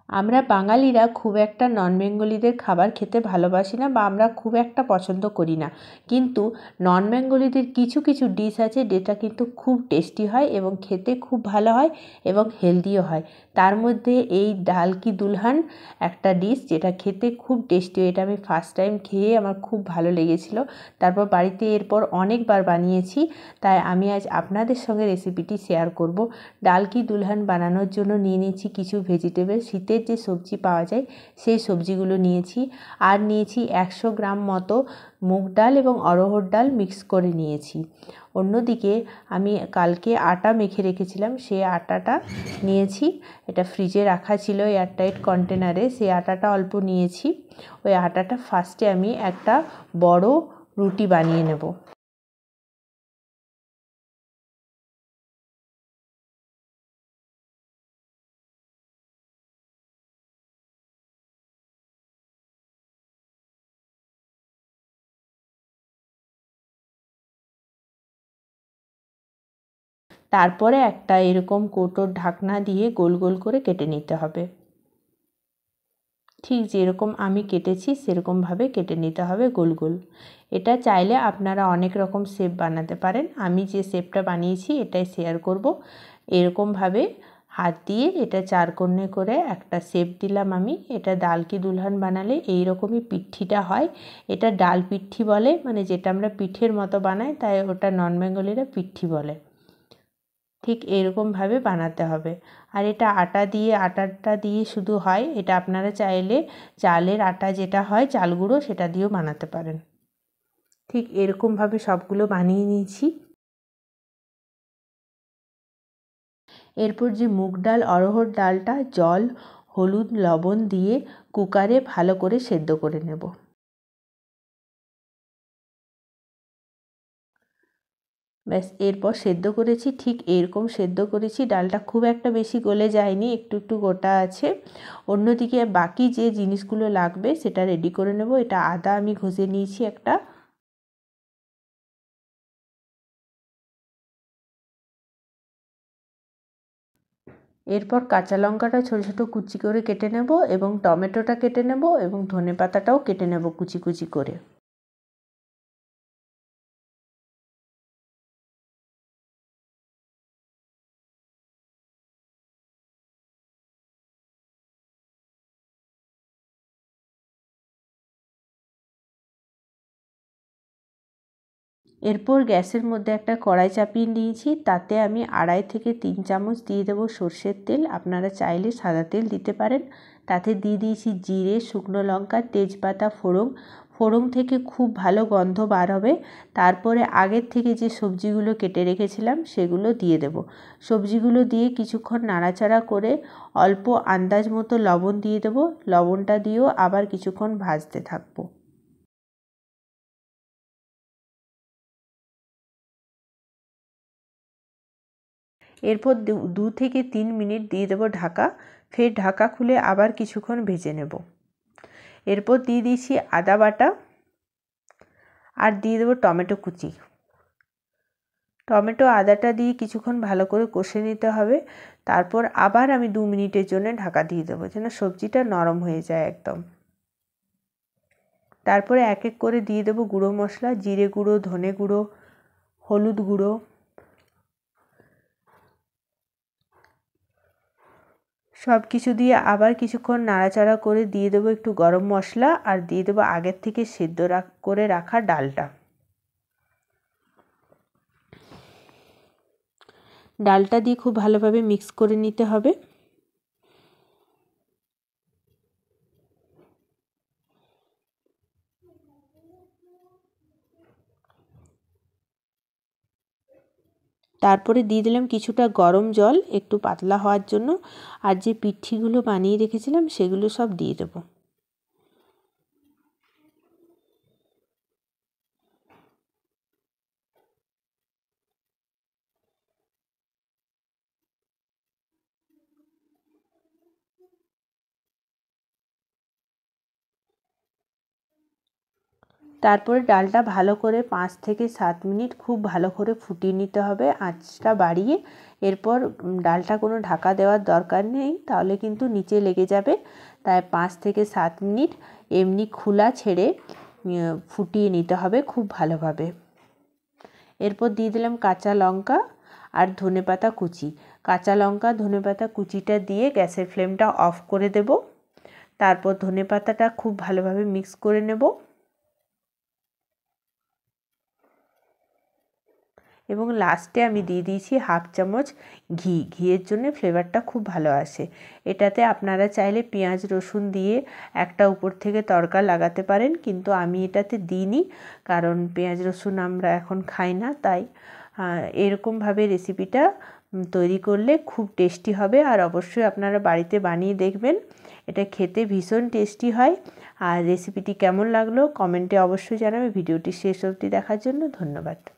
আমরা বাঙালিরা খুব একটা নন বেঙ্গলিদের খাবার খেতে ভালোবাসি না বা আমরা খুব একটা পছন্দ করি না, কিন্তু নন বেঙ্গলিদের কিছু কিছু ডিশ আছে যেটা কিন্তু খুব টেস্টি হয় এবং খেতে খুব ভালো হয় এবং হেলদিও হয়। তার মধ্যে এই ডাল কি দুলহান একটা ডিশ, যেটা খেতে খুব টেস্টি। এটা আমি ফার্স্ট টাইম খেয়ে আমার খুব ভালো লেগেছিল। তারপর বাড়িতে এরপর অনেকবার বানিয়েছি, তাই আমি আজ আপনাদের সঙ্গে রেসিপিটি শেয়ার করব। ডাল কি দুলহান বানানোর জন্য নিয়ে নিয়েছি কিছু ভেজিটেবল, শীতের যে সবজি পাওয়া যায় সেই সবজিগুলো নিয়েছি। আর নিয়েছি 100 গ্রাম মতো মুগ ডাল এবং অড়হর ডাল মিক্স করে নিয়েছি। অন্যদিকে আমি কালকে আটা মেখে রেখেছিলাম, সেই আটাটা নিয়েছি। এটা ফ্রিজে রাখা ছিল এয়ারটাইট কন্টেনারে, সেই আটাটা অল্প নিয়েছি। ওই আটাটা ফার্স্টে আমি একটা বড় রুটি বানিয়ে নেব। তারপরে একটা এরকম কৌটোর ঢাকনা দিয়ে গোল গোল করে কেটে নিতে হবে। ঠিক যেরকম আমি কেটেছি সেরকমভাবে কেটে নিতে হবে গোল গোল। এটা চাইলে আপনারা অনেক রকম শেপ বানাতে পারেন, আমি যে শেপটা বানিয়েছি এটাই শেয়ার করব। এরকমভাবে হাত দিয়ে এটা চারকোণে করে একটা শেপ দিলাম আমি। এটা ডাল কি দুলহান বানালে এই রকমই পিঠ্ঠিটা হয়। এটা ডাল পিঠ্ঠি বলে, মানে যেটা আমরা পিঠের মতো বানাই, তাই ওটা নন বেঙ্গলিরা পিঠ্ঠি বলে। ঠিক এরকমভাবে বানাতে হবে। আর এটা আটাটা দিয়ে শুধু হয়, এটা আপনারা চাইলে চালের আটা যেটা হয় চাল গুঁড়ো সেটা দিয়েও বানাতে পারেন। ঠিক এরকমভাবে সবগুলো বানিয়ে নিয়েছি। এরপর যে মুগ ডাল অড়হর ডালটা জল হলুদ লবণ দিয়ে কুকারে ভালো করে সেদ্ধ করে নেব। ব্যাস, এরপর সেদ্ধ করেছি, ঠিক এরকম সেদ্ধ করেছি। ডালটা খুব একটা বেশি গলে যায়নি, একটু একটু গোটা আছে। অন্যদিকে বাকি যে জিনিসগুলো লাগবে সেটা রেডি করে নেব। এটা আদা আমি ঘষে নিয়েছি একটা। এরপর কাঁচা লঙ্কাটা ছোটো ছোটো কুচি করে কেটে নেব এবং টমেটোটা কেটে নেব এবং ধনেপাতাটাও কেটে নেব কুচি কুচি করে। এরপর গ্যাসের মধ্যে একটা কড়াই চাপিয়ে নিয়েছি, তাতে আমি 2.5 থেকে 3 চামচ দিয়ে দেবো সর্ষের তেল। আপনারা চাইলে সাদা তেল দিতে পারেন। তাতে দিয়ে দিয়েছি জিরে, শুকনো লঙ্কা, তেজপাতা, ফোড়ন। ফোড়ন থেকে খুব ভালো গন্ধ বার হবে। তারপরে আগের থেকে যে সবজিগুলো কেটে রেখেছিলাম সেগুলো দিয়ে দেব। সবজিগুলো দিয়ে কিছুক্ষণ নাড়াচাড়া করে অল্প আন্দাজ মতো লবণ দিয়ে দেবো। লবণটা দিয়েও আবার কিছুক্ষণ ভাজতে থাকবো। এরপর 2 থেকে 3 মিনিট দিয়ে দেবো ঢাকা। ফের ঢাকা খুলে আবার কিছুক্ষণ ভেজে নেব। এরপর দিয়ে দিয়েছি আদা বাটা আর দিয়ে দেবো টমেটো কুচি। টমেটো আদাটা দিয়ে কিছুক্ষণ ভালো করে কষে নিতে হবে। তারপর আবার আমি 2 মিনিটের জন্য ঢাকা দিয়ে দেবো, যেন সবজিটা নরম হয়ে যায় একদম। তারপরে এক এক করে দিয়ে দেবো গুঁড়ো মশলা, জিরে গুঁড়ো, ধনে গুঁড়ো, হলুদ গুঁড়ো। সব কিছু দিয়ে আবার কিছুক্ষণ নাড়াচাড়া করে দিয়ে দেবো একটু গরম মশলা আর দিয়ে দেবো আগের থেকে সেদ্ধ করে রাখা ডালটা। ডালটা দিয়ে খুব ভালোভাবে মিক্স করে নিতে হবে। তারপরে দিয়ে দিলাম কিছুটা গরম জল একটু পাতলা হওয়ার জন্য, আর যে পিঠেগুলো বানিয়ে রেখেছিলাম সেগুলো সব দিয়ে দেবো। তারপরে ডালটা ভালো করে 5 থেকে 7 মিনিট খুব ভালো করে ফুটিয়ে নিতে হবে আঁচটা বাড়িয়ে। এরপর ডালটা কোনো ঢাকা দেওয়ার দরকার নেই, তাহলে কিন্তু নিচে লেগে যাবে। তাই 5 থেকে 7 মিনিট এমনি খোলা ছেড়ে ফুটিয়ে নিতে হবে খুব ভালোভাবে। এরপর দিয়ে দিলাম কাঁচা লঙ্কা আর ধনেপাতা কুচি। কাঁচা লঙ্কা ধনেপাতা কুচিটা দিয়ে গ্যাসের ফ্লেমটা অফ করে দেব। তারপর ধনেপাতাটা খুব ভালোভাবে মিক্স করে নেব এবং লাস্টে আমি দিয়ে দিয়েছি হাফ চামচ ঘি। ঘিয়ের জন্য ফ্লেভারটা খুব ভালো আসে। এটাতে আপনারা চাইলে পেঁয়াজ রসুন দিয়ে একটা উপর থেকে তড়কা লাগাতে পারেন, কিন্তু আমি এটাতে দিইনি, কারণ পেঁয়াজ রসুন আমরা এখন খাই না। তাই এরকমভাবে রেসিপিটা তৈরি করলে খুব টেস্টি হবে। আর অবশ্যই আপনারা বাড়িতে বানিয়ে দেখবেন, এটা খেতে ভীষণ টেস্টি হয়। আর রেসিপিটি কেমন লাগলো কমেন্টে অবশ্যই জানাবে। ভিডিওটি শেষ অবধি দেখার জন্য ধন্যবাদ।